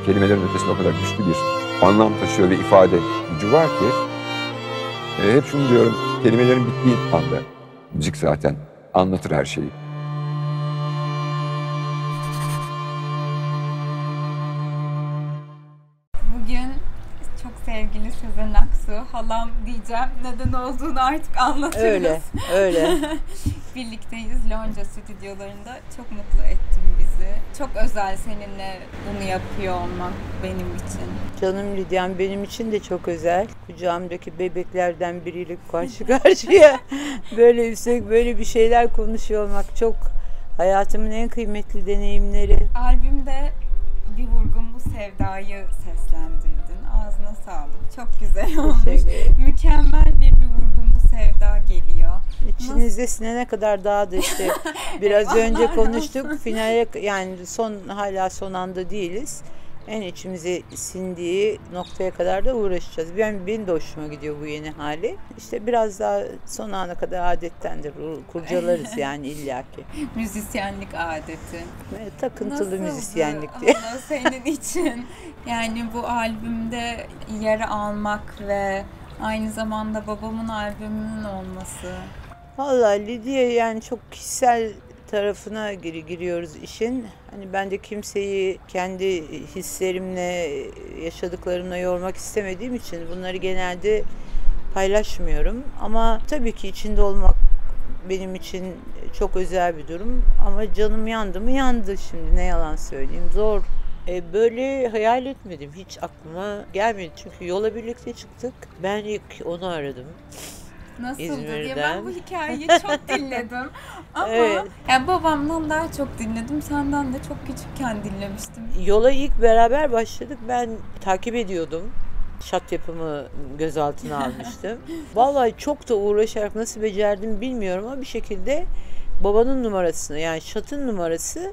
kelimelerin ötesinde o kadar güçlü bir anlam taşıyor ve ifade gücü var ki hep şunu diyorum, kelimelerin bittiği anda müzik zaten anlatır her şeyi. Bugün çok sevgili Sezen Aksu, halam diyeceğim, neden olduğunu artık anlatırız. Öyle. Birlikteyiz Lonca stüdyolarında. Çok mutlu ettin bizi. Çok özel seninle bunu yapıyor olmak benim için. Canım Lidyam, benim için de çok özel. Kucağımdaki bebeklerden biriyle karşı karşıya böyle yüksek, böyle bir şeyler konuşuyor olmak çok hayatımın en kıymetli deneyimleri. Albümde Bir Vurgun Bu Sevda'yı seslendirdin. Ağzına sağlık. Çok güzel olmuş. Mükemmel bir Vurgun Bu Sevda geliyor. İçinizde sinene kadar dağdı işte. Biraz önce konuştuk. Finale, yani hala son anda değiliz. En içimize sindiği noktaya kadar da uğraşacağız. Benim de hoşuma gidiyor bu yeni hali. İşte biraz daha son ana kadar adettendir. Kurcalarız yani illaki. Müzisyenlik adeti. Takıntılı müzisyenlik diye. Allah senin için. Yani bu albümde yer almak ve aynı zamanda babamın albümünün olması. Vallahi Lidya, yani çok kişisel tarafına giriyoruz işin. Hani ben de kimseyi kendi hislerimle, yaşadıklarımla yormak istemediğim için bunları genelde paylaşmıyorum. Ama tabii ki içinde olmak benim için çok özel bir durum. Ama canım yandı mı yandı, şimdi ne yalan söyleyeyim, zor. Böyle hayal etmedim, hiç aklıma gelmedi. Çünkü yola birlikte çıktık. Ben ilk onu aradım. Nasıldı İzmir'den diye ben bu hikayeyi çok dinledim. Ama evet. Yani babamdan daha çok dinledim. Senden de çok küçükken dinlemiştim. Yola ilk beraber başladık. Ben takip ediyordum. Şat yapımı gözaltına almıştım. Vallahi çok da uğraşarak nasıl becerdim bilmiyorum ama bir şekilde babanın numarasını, yani Şat'ın numarası,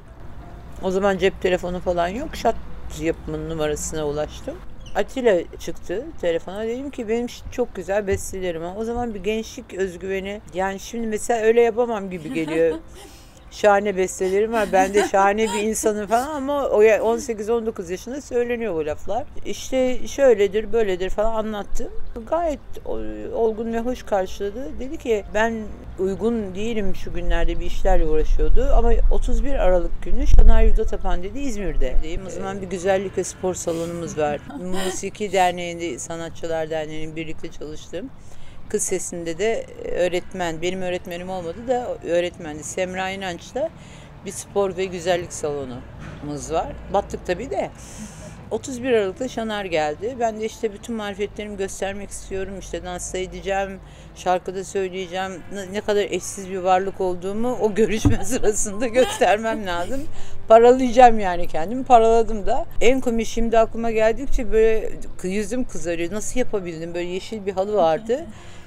o zaman cep telefonu falan yok, Şat yapımının numarasına ulaştım. Atilla çıktı telefona, dedim ki benim çok güzel bestelerim var. O zaman bir gençlik özgüveni, yani şimdi mesela öyle yapamam gibi geliyor. Şahane bestelerim var, ben de şahane bir insanım falan ama 18-19 yaşında söyleniyor bu laflar. İşte şöyledir böyledir falan anlattım. Gayet olgun ve hoş karşıladı. Dedi ki ben uygun değilim, şu günlerde bir işlerle uğraşıyordu ama 31 Aralık günü Şanar Yurda Tapan dedi, İzmir'de. O zaman bir güzellik ve spor salonumuz var. Musiki Derneği'nde, Sanatçılar Derneği'nin birlikte çalıştığım. Kız Sesi'nde de öğretmen, benim öğretmenim olmadı da öğretmendi. Semra İnanç'la bir spor ve güzellik salonumuz var. Battık tabii de. 31 Aralık'ta Şanar geldi. Ben de işte bütün marifetlerimi göstermek istiyorum. İşte dansta edeceğim, şarkıda söyleyeceğim. Ne kadar eşsiz bir varlık olduğumu o görüşme sırasında göstermem lazım. Paralayacağım yani kendimi. Paraladım da. En komik şimdi aklıma geldikçe böyle yüzüm kızarıyor. Nasıl yapabildim? Böyle yeşil bir halı vardı.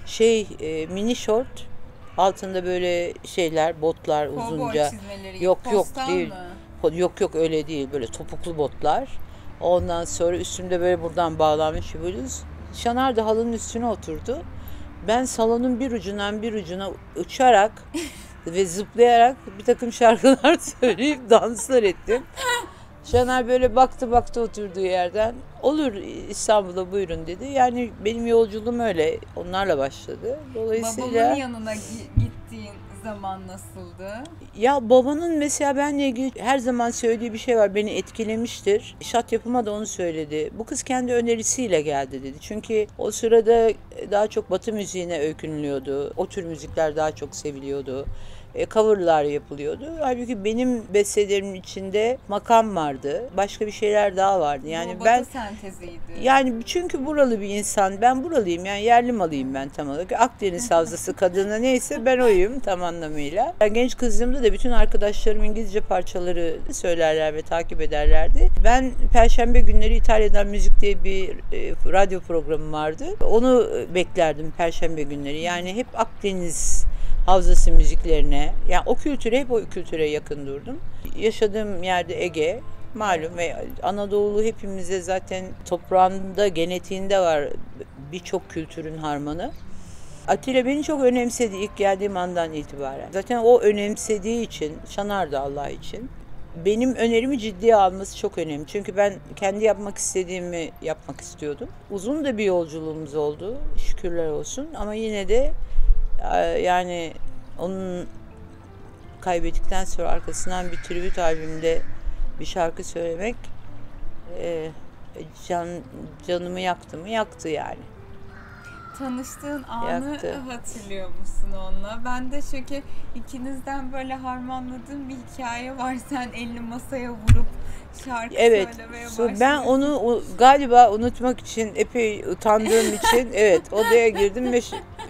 Mini şort. Altında böyle şeyler, botlar uzunca. Yok değil. Yok öyle değil. Böyle topuklu botlar. Ondan sonra üstümde böyle buradan bağlanmış bir bluz. Şanar da halının üstüne oturdu. Ben salonun bir ucundan bir ucuna uçarak ve zıplayarak bir takım şarkılar söyleyip danslar ettim. Şanar böyle baktı oturduğu yerden. Olur İstanbul'a buyurun dedi. Yani benim yolculuğum öyle. Onlarla başladı. Dolayısıyla babamın yanına gittiğin zaman nasıldı? Ya babanın mesela benle ilgili her zaman söylediği bir şey var. Beni etkilemiştir. Şat yapıma da onu söyledi. Bu kız kendi önerisiyle geldi dedi. Çünkü o sırada daha çok Batı müziğine öykünülüyordu. O tür müzikler daha çok seviliyordu. Coverlar yapılıyordu. Halbuki benim bestelerimin içinde makam vardı. Başka bir şeyler daha vardı. Yani bu ben Batı senteziydi. Yani çünkü buralı bir insan. Ben buralıyım. Yani yerli malıyım ben tam olarak. Akdeniz havzası kadını neyse ben oyum tam anlamıyla. Yani genç kızlığımda da bütün arkadaşlarım İngilizce parçaları söylerler ve takip ederlerdi. Ben Perşembe günleri İtalya'dan Müzik diye bir radyo programım vardı. Onu beklerdim Perşembe günleri. Yani hep Akdeniz havzası müziklerine, yani o kültüre, hep o kültüre yakın durdum. Yaşadığım yerde Ege, malum, ve Anadolu hepimize zaten toprağında, genetiğinde var birçok kültürün harmanı. Atilla beni çok önemsedi ilk geldiğim andan itibaren. Zaten o önemsediği için, Şanar da Allah için, benim önerimi ciddiye alması çok önemli. Çünkü ben kendi yapmak istediğimi yapmak istiyordum. Uzun da bir yolculuğumuz oldu, şükürler olsun. Ama yine de yani onun kaybettikten sonra arkasından bir tribüt albümünde bir şarkı söylemek canımı yaktı mı? Yaktı yani. Tanıştığın anı Yaktı. hatırlıyor musun onunla? Ben de çünkü ikinizden böyle harmanladığım bir hikaye var. Sen elini masaya vurup şarkı Evet. söylemeye Ben onu galiba unutmak için epey utandığım için evet odaya girdim ve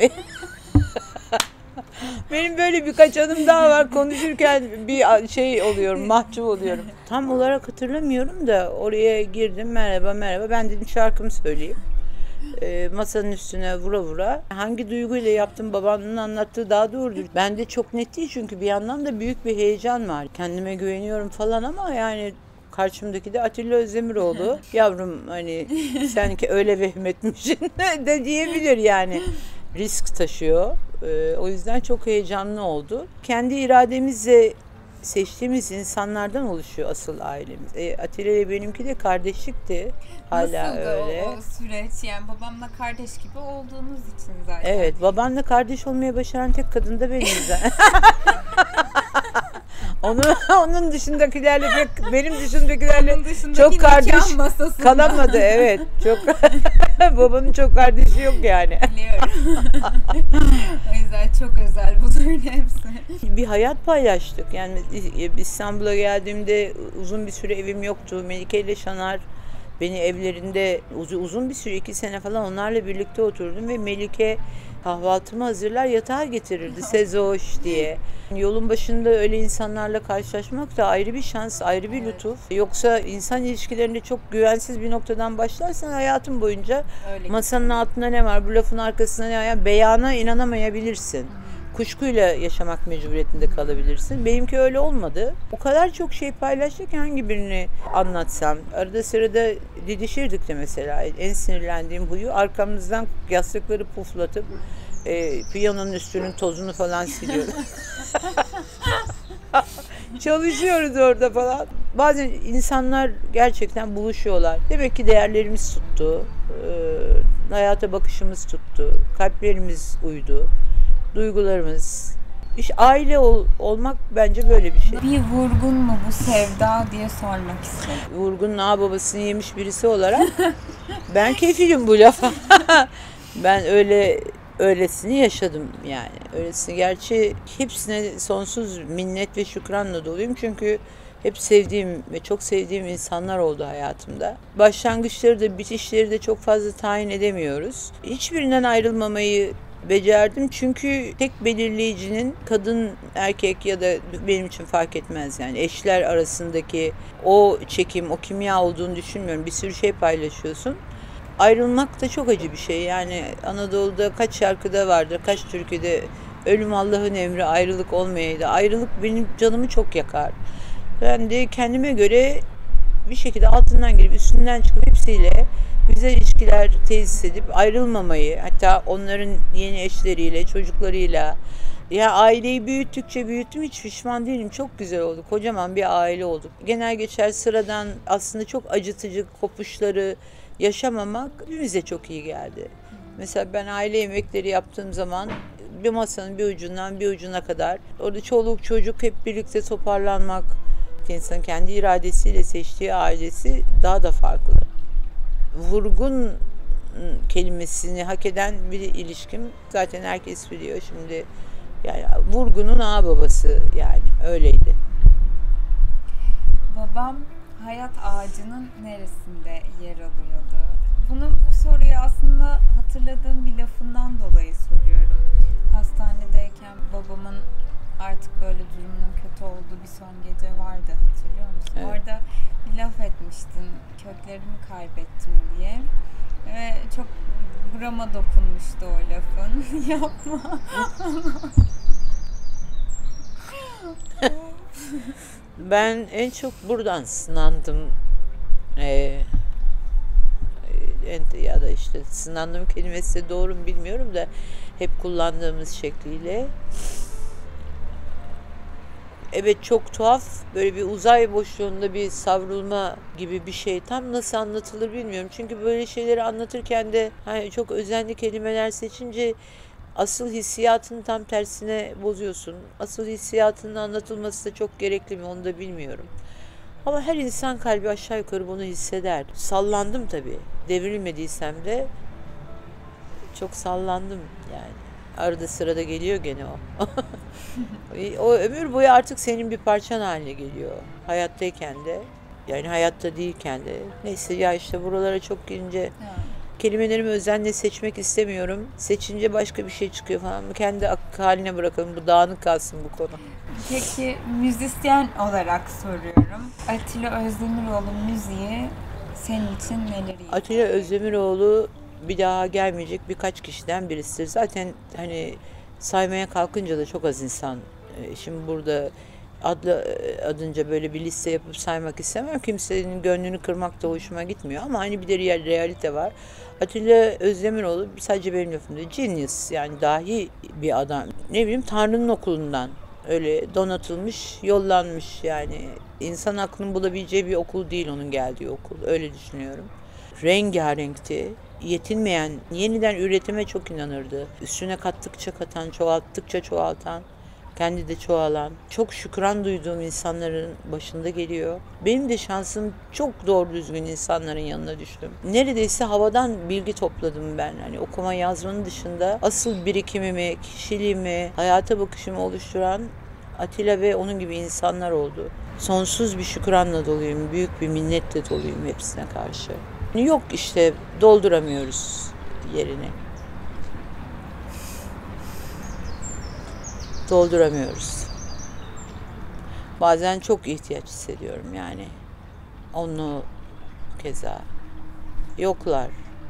benim böyle birkaç anım daha var. Konuşurken bir şey oluyorum, mahcup oluyorum. Tam olarak hatırlamıyorum da oraya girdim. Merhaba. Ben dedim şarkımı söyleyeyim. Masanın üstüne vura vura. Hangi duyguyla yaptım babanın anlattığı daha doğrudur. Bende çok net değil çünkü bir yandan da büyük bir heyecan var. Kendime güveniyorum falan ama yani karşımdaki de Atilla Özdemiroğlu. Yavrum hani sen ki öyle vehmetmişsin de diyebilir yani. Risk taşıyor. O yüzden çok heyecanlı oldu. Kendi irademizle seçtiğimiz insanlardan oluşuyor asıl ailemiz. Atilla ile benimki de kardeşlikti. Hala Nasıldı öyle. o süreç? Yani babamla kardeş gibi olduğunuz için zaten. Evet, babanla kardeş olmaya başaran tek kadın da benim zaten. Onun dışındakilerle benim dışındakilerle Onun dışındaki çok kardeş nikah masasında. kalamadı. Evet, çok babanın çok kardeşi yok yani. Biliyorum. O yüzden çok özel bunların hepsi. Bir hayat paylaştık. Yani İstanbul'a geldiğimde uzun bir süre evim yoktu. Melike ile Şanar beni evlerinde uzun bir süre 2 sene falan onlarla birlikte oturdum ve Melike kahvaltımı hazırlar yatağa getirirdi Sezoş diye. Yolun başında öyle insanlarla karşılaşmak da ayrı bir şans, ayrı bir lütuf. Yoksa insan ilişkilerinde çok güvensiz bir noktadan başlarsan hayatın boyunca Öyle masanın altında ne var, bu lafın arkasında ne var, yani beyana inanamayabilirsin. Kuşkuyla yaşamak mecburiyetinde kalabilirsin. Benimki öyle olmadı. O kadar çok şey paylaştık ki hangi birini anlatsam. Arada sırada didişirdik de mesela. En sinirlendiğim huyu arkamızdan yastıkları puflatıp piyanonun üstünün tozunu falan siliyordu. Çalışıyoruz orada falan. Bazen insanlar gerçekten buluşuyorlar. Demek ki değerlerimiz tuttu. Hayata bakışımız tuttu. Kalplerimiz uydu. Duygularımız. Aile olmak bence böyle bir şey. Bir vurgun mu bu sevda diye sormak istedim. Vurgun'un ağababasını yemiş birisi olarak ben kefilim bu lafa. Ben öylesini yaşadım yani. Öylesini gerçi hepsine sonsuz minnet ve şükranla doluyum. Çünkü hep sevdiğim ve çok sevdiğim insanlar oldu hayatımda. Başlangıçları da bitişleri de çok fazla tayin edemiyoruz. Hiçbirinden ayrılmamayı becerdim çünkü tek belirleyicinin kadın, erkek ya da benim için fark etmez yani eşler arasındaki o çekim, o kimya olduğunu düşünmüyorum. Bir sürü şey paylaşıyorsun. Ayrılmak da çok acı bir şey yani Anadolu'da kaç şarkıda vardır, kaç türküde ölüm Allah'ın emri ayrılık olmayaydı. Ayrılık benim canımı çok yakar. Ben de kendime göre bir şekilde altından girip üstünden çıkıp hepsiyle güzel ilişkiler tesis edip ayrılmamayı, hatta onların yeni eşleriyle, çocuklarıyla, ya aileyi büyüttükçe büyüttüm, hiç pişman değilim. Çok güzel oldu. Kocaman bir aile olduk. Genel geçer sıradan aslında çok acıtıcı kopuşları yaşamamak hepimize çok iyi geldi. Mesela ben aile yemekleri yaptığım zaman bir masanın bir ucundan bir ucuna kadar orada çoluk çocuk hep birlikte toparlanmak, insan kendi iradesiyle seçtiği ailesi daha da farklı. Vurgun kelimesini hak eden bir ilişkim zaten herkes biliyor şimdi. Yani Vurgun'un ağababası yani öyleydi. Babam hayat ağacının neresinde yer alıyordu? Bu soruyu aslında hatırladığım bir lafından dolayı soruyorum. Hastanedeyken babamın artık böyle durumunun kötü olduğu bir son gece vardı, hatırlıyor musun? Evet. Orada bir laf etmiştin, köklerimi kaybettim diye. Ve çok burama dokunmuştu o lafın. Yapma. Ben en çok buradan sınandım. Ya da işte sınandım kelimesi de doğru mu bilmiyorum da hep kullandığımız şekliyle. Evet, çok tuhaf, böyle bir uzay boşluğunda bir savrulma gibi bir şey. Tam nasıl anlatılır bilmiyorum. Çünkü böyle şeyleri anlatırken de hani çok özenli kelimeler seçince asıl hissiyatını tam tersine bozuyorsun. Asıl hissiyatının anlatılması da çok gerekli mi onu da bilmiyorum. Ama her insan kalbi aşağı yukarı bunu hisseder. Sallandım tabii. Devrilmediysem de çok sallandım yani. Arada sırada geliyor gene o. O ömür boyu artık senin bir parçan haline geliyor. Hayattayken de, yani hayatta değilken de. Neyse ya, işte buralara çok girince kelimelerimi özenle seçmek istemiyorum. Seçince başka bir şey çıkıyor falan. Kendi haline bırakalım, bu dağınık kalsın bu konu. Peki müzisyen olarak soruyorum. Atilla Özdemiroğlu müziği senin için neleri ifade Atilla ediyor? Özdemiroğlu bir daha gelmeyecek birkaç kişiden birisidir. Zaten hani saymaya kalkınca da çok az insan. Şimdi burada adınca böyle bir liste yapıp saymak istemem. Kimsenin gönlünü kırmak da hoşuma gitmiyor. Ama hani bir de realite var. Atilla Özdemiroğlu sadece benim lafımda genius, yani dahi bir adam. Ne bileyim, Tanrı'nın okulundan öyle donatılmış, yollanmış yani. İnsan aklının bulabileceği bir okul değil onun geldiği okul. Öyle düşünüyorum. Rengarenkti. Yetinmeyen, yeniden üretime çok inanırdı. Üstüne kattıkça katan, çoğalttıkça çoğaltan, kendi de çoğalan, çok şükran duyduğum insanların başında geliyor. Benim de şansım, çok doğru düzgün insanların yanına düştüm. Neredeyse havadan bilgi topladım ben. Hani okuma yazmanın dışında asıl birikimimi, kişiliğimi, hayata bakışımı oluşturan Atilla ve onun gibi insanlar oldu. Sonsuz bir şükranla doluyum, büyük bir minnetle doluyum hepsine karşı. Yok işte, dolduramıyoruz yerini. Dolduramıyoruz. Bazen çok ihtiyaç hissediyorum yani. Onu keza. Yoklar.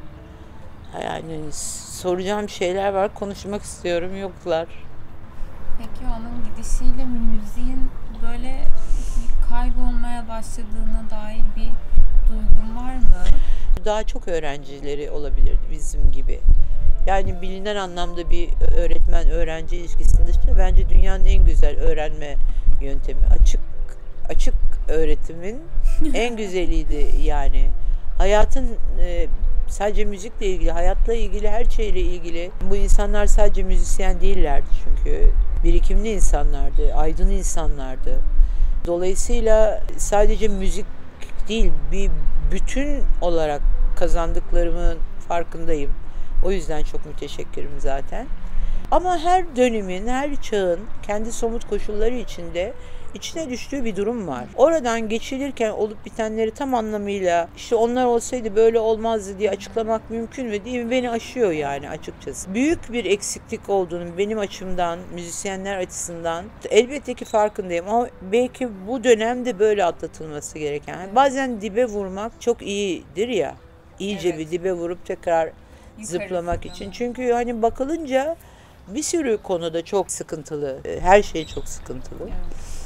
Yani soracağım şeyler var, konuşmak istiyorum, yoklar. Peki onun gidişiyle müziğin böyle kaybolmaya başladığına dair bir duygun var mı? Daha çok öğrencileri olabilirdi bizim gibi. Yani bilinen anlamda bir öğretmen-öğrenci ilişkisinin dışında bence dünyanın en güzel öğrenme yöntemi açık öğretimin en güzeliydi yani. Hayatın sadece müzikle ilgili, hayatla ilgili, her şeyle ilgili. Bu insanlar sadece müzisyen değillerdi çünkü. Birikimli insanlardı, aydın insanlardı. Dolayısıyla sadece müzik değil, bir bütün olarak kazandıklarımın farkındayım. O yüzden çok müteşekkirim zaten. Ama her dönemin, her çağın kendi somut koşulları içinde içine düştüğü bir durum var. Oradan geçilirken olup bitenleri tam anlamıyla işte onlar olsaydı böyle olmazdı diye açıklamak mümkün mü değil mi? Beni aşıyor yani açıkçası. Büyük bir eksiklik olduğunu benim açımdan, müzisyenler açısından elbette ki farkındayım. Ama belki bu dönemde böyle atlatılması gereken. Yani bazen dibe vurmak çok iyidir ya. İyice Evet. bir dibe vurup tekrar zıplamak için. Çünkü hani bakılınca bir sürü konuda çok sıkıntılı. Her şey çok sıkıntılı. Evet.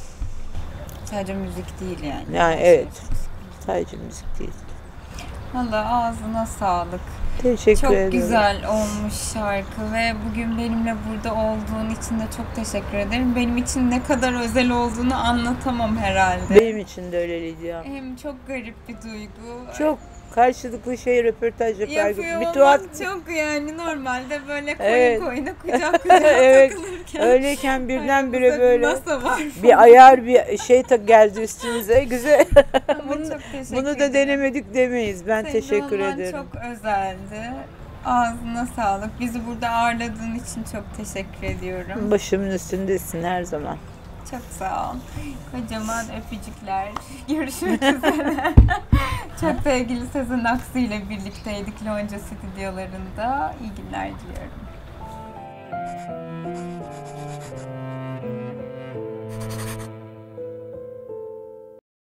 Sadece müzik değil yani. Yani Her şey evet. çok sıkıntı. Sadece müzik değil. Vallahi ağzına sağlık. Teşekkür Çok ederim. güzel olmuş şarkı ve bugün benimle burada olduğun için de çok teşekkür ederim. Benim için ne kadar özel olduğunu anlatamam herhalde. Benim için de öyle Lidya. Hem çok garip bir duygu. Çok karşılıklı röportaj yapar. Yapıyor Bir olmak tuhaf. çok yani normalde böyle Evet. koyuna kucak kucağa Evet. takılırken. Öyleyken birdenbire aramızda böyle bir masa var. bir ayar bir şey geldi üstümüze. Güzel. Ama bunu, çok teşekkür bunu da ederim. denemedik demeyiz. Ben Senin teşekkür olman ederim. çok özeldi. Ağzına sağlık. Bizi burada ağırladığın için çok teşekkür ediyorum. Başımın üstündesin her zaman. Çok sağ ol. Kocaman öpücükler. Görüşmek üzere. Çok sevgili Sezen Aksu ile birlikteydik Lonca stüdyolarında. İyi günler diliyorum.